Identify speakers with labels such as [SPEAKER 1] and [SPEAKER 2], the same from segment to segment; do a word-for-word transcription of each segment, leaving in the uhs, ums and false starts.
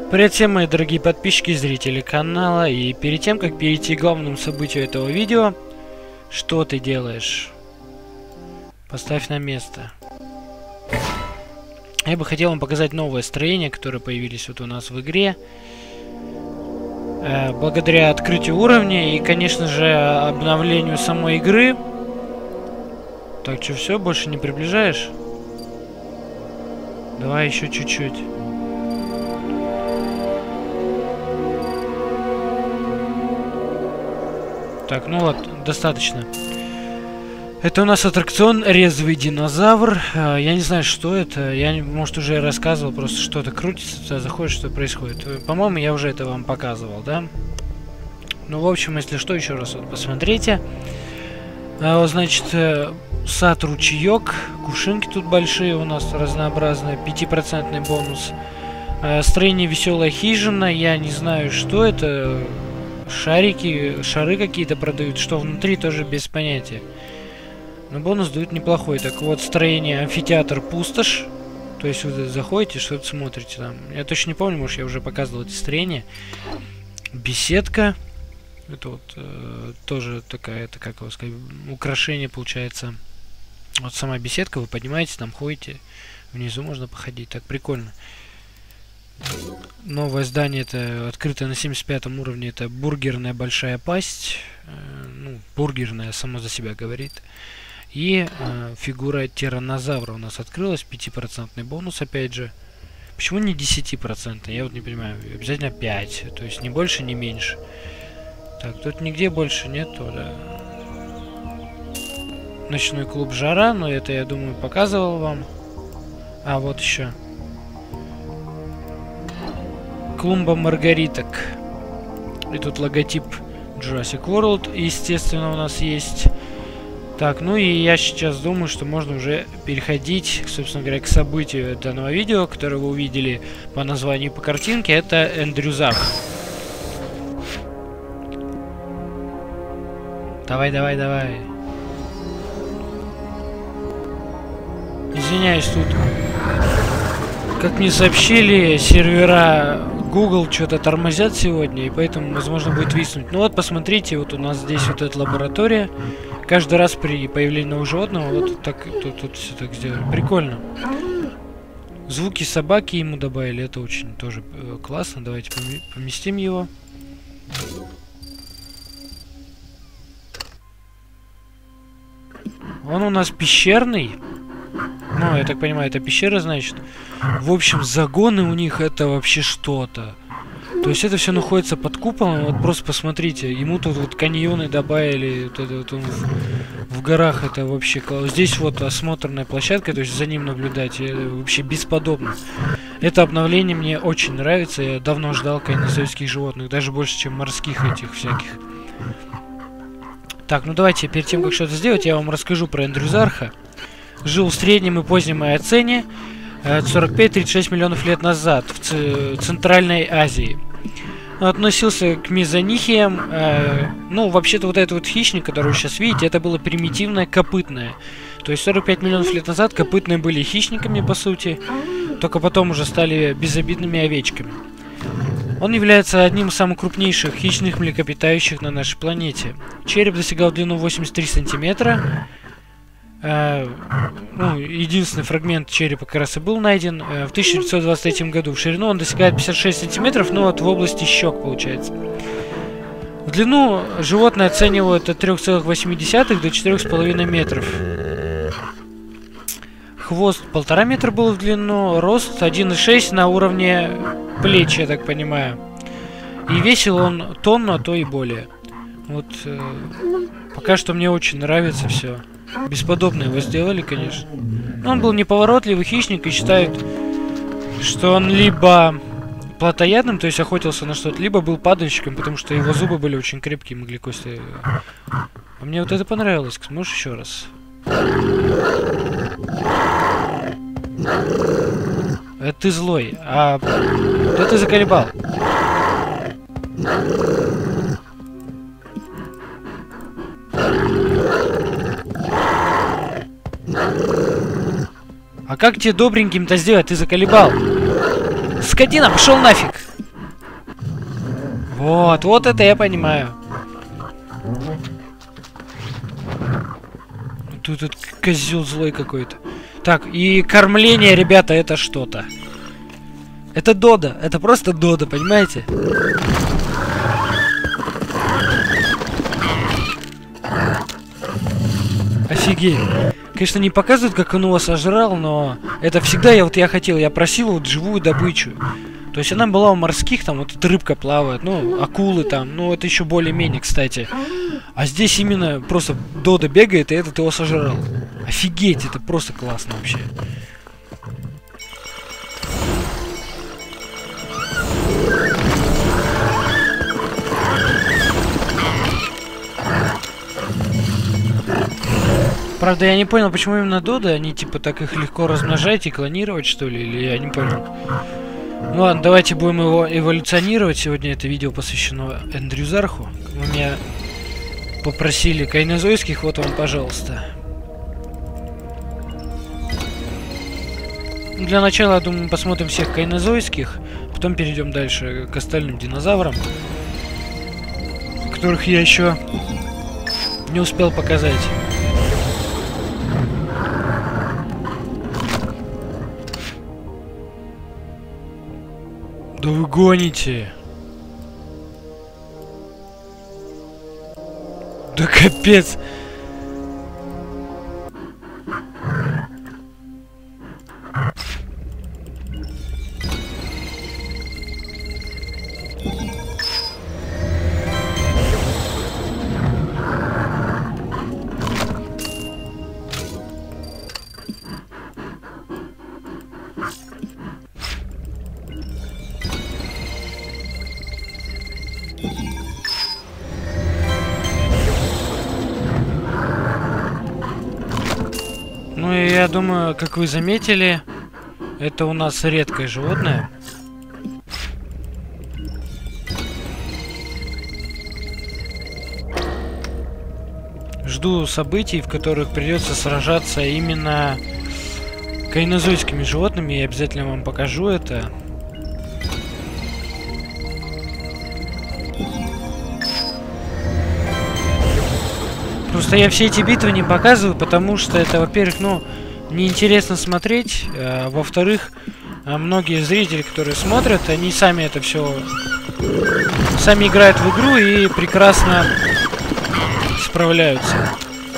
[SPEAKER 1] Привет всем, мои дорогие подписчики и зрители канала. И перед тем, как перейти к главному событию этого видео, что ты делаешь? Поставь на место. Я бы хотел вам показать новые строения, которые появились вот у нас в игре. Э, благодаря открытию уровня и, конечно же, обновлению самой игры. Так, что, все, больше не приближаешь? Давай еще чуть-чуть. Так, ну вот, достаточно. Это у нас аттракцион «Резвый динозавр». Я не знаю, что это. Я, может, уже рассказывал, просто что-то крутится, туда заходишь, что происходит. По-моему, я уже это вам показывал, да? Ну, в общем, если что, еще раз вот посмотрите. А, значит, сад ручеек. Кувшинки тут большие у нас разнообразные. пятипроцентный бонус. А, строение «Веселая хижина». Я не знаю, что это. Шарики, шары какие-то продают, что внутри тоже без понятия. Но бонус дают неплохой. Так вот, строение «Амфитеатр Пустошь». То есть вы заходите, что-то смотрите там. Я точно не помню, может, я уже показывал эти строения. Беседка. Это вот э, тоже такая, это как его сказать, украшение получается. Вот сама беседка, вы поднимаетесь, там ходите. Внизу можно походить, так прикольно. Новое здание, это открытое на семьдесят пятом уровне, это бургерная большая пасть. Э, ну, бургерная, само за себя говорит. И э, фигура тираннозавра у нас открылась, пятипроцентный бонус, опять же. Почему не десятипроцентный? Я вот не понимаю. Обязательно пять, то есть не больше, не меньше. Так, тут нигде больше нету, да. Ночной клуб «Жара», но это, я думаю, показывал вам. А, вот еще. Клумба маргариток. И тут логотип Jurassic World, естественно, у нас есть. Так, ну и я сейчас думаю, что можно уже переходить, собственно говоря, к событию данного видео, которое вы увидели по названию, по картинке. Это Эндрюзарх. Давай, давай, давай. Извиняюсь, тут, как мне сообщили, сервера Google что-то тормозят сегодня, и поэтому, возможно, будет виснуть. Ну вот, посмотрите, вот у нас здесь вот эта лаборатория. Каждый раз при появлении нового животного вот так тут, тут все так сделали. Прикольно. Звуки собаки ему добавили, это очень тоже э, классно. Давайте поместим его. Он у нас пещерный. Ну, я так понимаю, это пещера, значит. В общем, загоны у них это вообще что-то. То есть это все находится под куполом. Вот просто посмотрите, ему тут вот каньоны добавили. Вот это вот он в, в горах, это вообще класс. Здесь вот осмотренная площадка, то есть за ним наблюдать. Это вообще бесподобно. Это обновление мне очень нравится. Я давно ждал кайнозойских животных, даже больше, чем морских этих всяких. Так, ну давайте, перед тем, как что-то сделать, я вам расскажу про Эндрюзарха. Жил в среднем и позднем Эоцене, сорок пять — тридцать шесть миллионов лет назад, в Центральной Азии. Относился к мезонихиям. Э, ну, вообще-то вот этот вот хищник, который вы сейчас видите, это было примитивное копытное. То есть сорок пять миллионов лет назад копытные были хищниками, по сути, только потом уже стали безобидными овечками. Он является одним из самых крупнейших хищных млекопитающих на нашей планете. Череп достигал длину восемьдесят три сантиметра. Uh, ну, единственный фрагмент черепа как раз и был найден uh, в тысяча девятьсот двадцать третьем году. В ширину он достигает пятьдесят шесть сантиметров, но вот в области щек получается. В длину животное оценивают от трёх целых восьми десятых до четырёх с половиной метров. Хвост полтора метра был в длину, рост один и шесть на уровне плеч, я так понимаю. И весил он тонну, а то и более. Вот uh, пока что мне очень нравится все. Бесподобно его сделали, конечно. Но он был неповоротливый хищник и считают, что он либо плотоядным, то есть охотился на что-то, либо был падальщиком, потому что его зубы были очень крепкие, могли кости. А мне вот это понравилось. Сможешь еще раз? Это ты злой, а да ты заколебал. А как тебе добреньким-то сделать? Ты заколебал. Скотина, пошел нафиг. Вот, вот это я понимаю. Тут этот козел злой какой-то. Так, и кормление, ребята, это что-то. Это Дода, это просто Дода, понимаете? Офигеть. Конечно, не показывают, как он его сожрал, но это всегда я вот я хотел, я просил вот живую добычу. То есть она была у морских, там вот эта рыбка плавает, ну, акулы там, ну, это еще более-менее, кстати. А здесь именно просто Дода бегает, и этот его сожрал. Офигеть, это просто классно вообще. Правда, я не понял, почему именно Доды, они типа так их легко размножать и клонировать, что ли, или я не понял. Ну ладно, давайте будем его эволюционировать. Сегодня это видео посвящено Эндрюзарху. Вы меня попросили кайнозойских, вот вам, пожалуйста. Для начала, я думаю, посмотрим всех кайнозойских, потом перейдем дальше к остальным динозаврам, которых я еще не успел показать. Да вы гоните! Да капец! Ну и я думаю, как вы заметили, это у нас редкое животное. Жду событий, в которых придется сражаться именно кайнозойскими животными. Я обязательно вам покажу это. Просто я все эти битвы не показываю, потому что это, во-первых, ну, неинтересно смотреть, а, во-вторых, а многие зрители, которые смотрят, они сами это все, сами играют в игру и прекрасно справляются.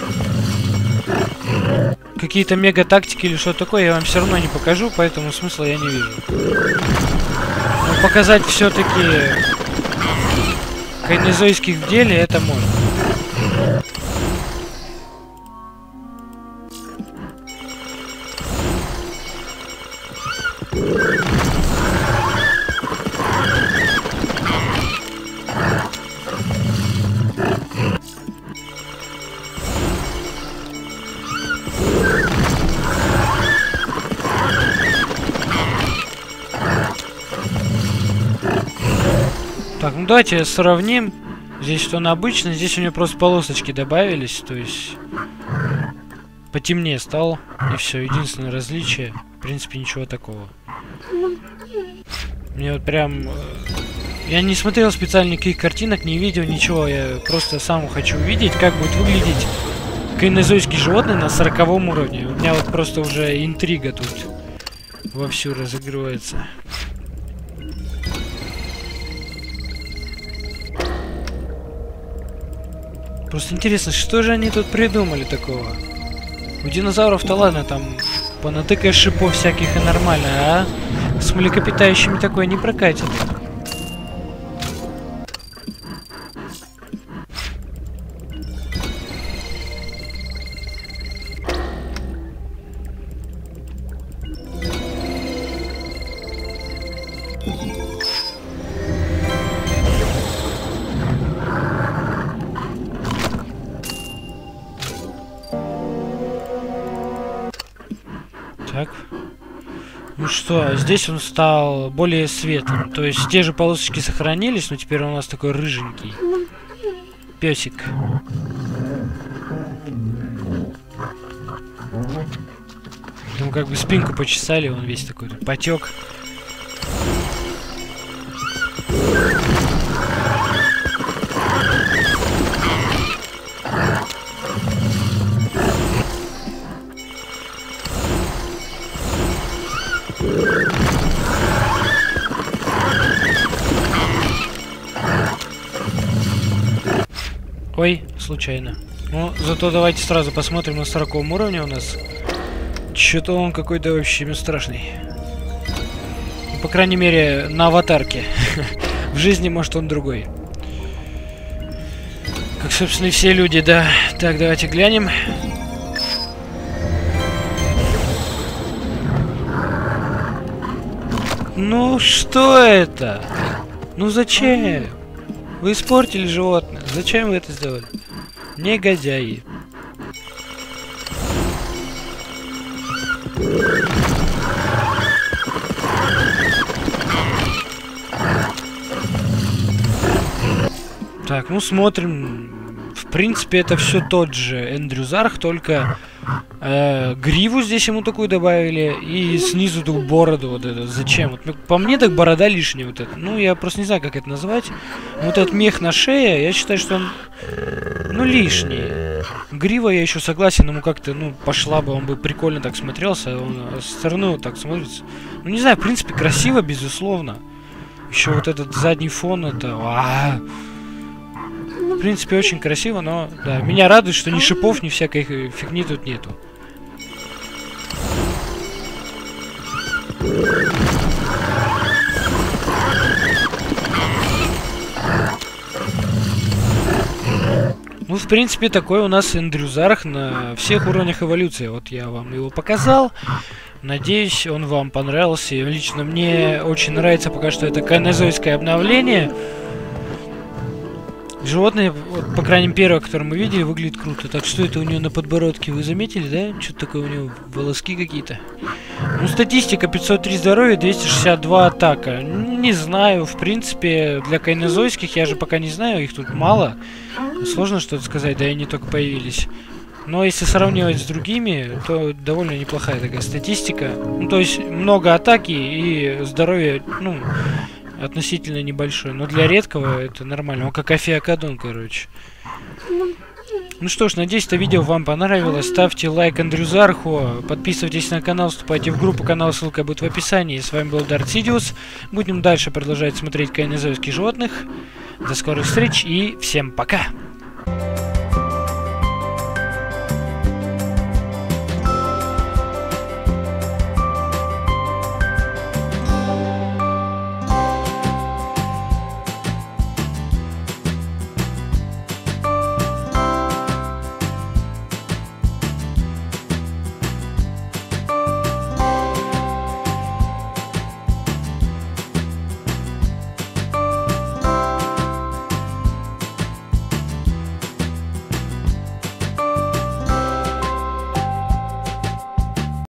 [SPEAKER 1] Какие-то мега-тактики или что такое я вам все равно не покажу, поэтому смысла я не вижу. Но показать все-таки кайнозойских в деле это можно. Так, ну давайте сравним. Здесь что он обычно, здесь у него просто полосочки добавились, то есть потемнее стало, и все, единственное различие, в принципе, ничего такого. Мне вот прям... Я не смотрел специально никаких картинок, ни видео, ничего, я просто сам хочу увидеть, как будет выглядеть кайнозойский животный на сороковом уровне. У меня вот просто уже интрига тут вовсю разыгрывается. Просто интересно, что же они тут придумали такого? У динозавров-то ладно, там понатыкаешь шипов всяких и нормально, а с млекопитающими такое не прокатит. Так. Ну что, здесь он стал более светлым. То есть те же полосочки сохранились, но теперь он у нас такой рыженький. Песик. Ему как бы спинку почесали, он весь такой потек. Ой, случайно. Ну, зато давайте сразу посмотрим на сороковом уровне у нас. Чё-то он какой-то вообще страшный. Ну, по крайней мере, на аватарке. В жизни, может, он другой. Как, собственно, и все люди, да. Так, давайте глянем. Ну, что это? Ну, зачем? Вы испортили животное. Зачем вы это сделали? Негодяи. Так, ну смотрим. В принципе, это все тот же Эндрю Зарх, только э, гриву здесь ему такую добавили и снизу эту бороду вот это. Зачем? Вот, по мне так борода лишняя вот это. Ну, я просто не знаю, как это назвать. Вот этот мех на шее, я считаю, что он, ну, лишний. Грива я еще согласен, ему как-то, ну, пошла бы, он бы прикольно так смотрелся, он со стороны вот так смотрится. Ну, не знаю, в принципе, красиво, безусловно. Еще вот этот задний фон, это... А-а-а. В принципе, очень красиво, но, да, меня радует, что ни шипов, ни всякой фигни тут нету. Ну, в принципе, такой у нас Эндрю Зарх на всех уровнях эволюции. Вот я вам его показал. Надеюсь, он вам понравился. И лично мне очень нравится пока что это кайнозойское обновление. Животное, вот, по крайней мере, первое, которое мы видели, выглядит круто. Так, что это у нее на подбородке, вы заметили, да? Что-то такое у нее, волоски какие-то. Ну, статистика пятьсот три здоровья, двести шестьдесят два атака. Не знаю, в принципе, для кайнозойских я же пока не знаю, их тут мало. Сложно что-то сказать, да и они только появились. Но если сравнивать с другими, то довольно неплохая такая статистика. Ну, то есть, много атаки и здоровье, ну... относительно небольшой, но для редкого это нормально. Он как Афиакадон, короче. Ну что ж, надеюсь, это видео вам понравилось. Ставьте лайк Эндрю Зарху, подписывайтесь на канал, вступайте в группу канала, ссылка будет в описании. С вами был Дарт Сидиус. Будем дальше продолжать смотреть кайнозойских животных. До скорых встреч и всем пока!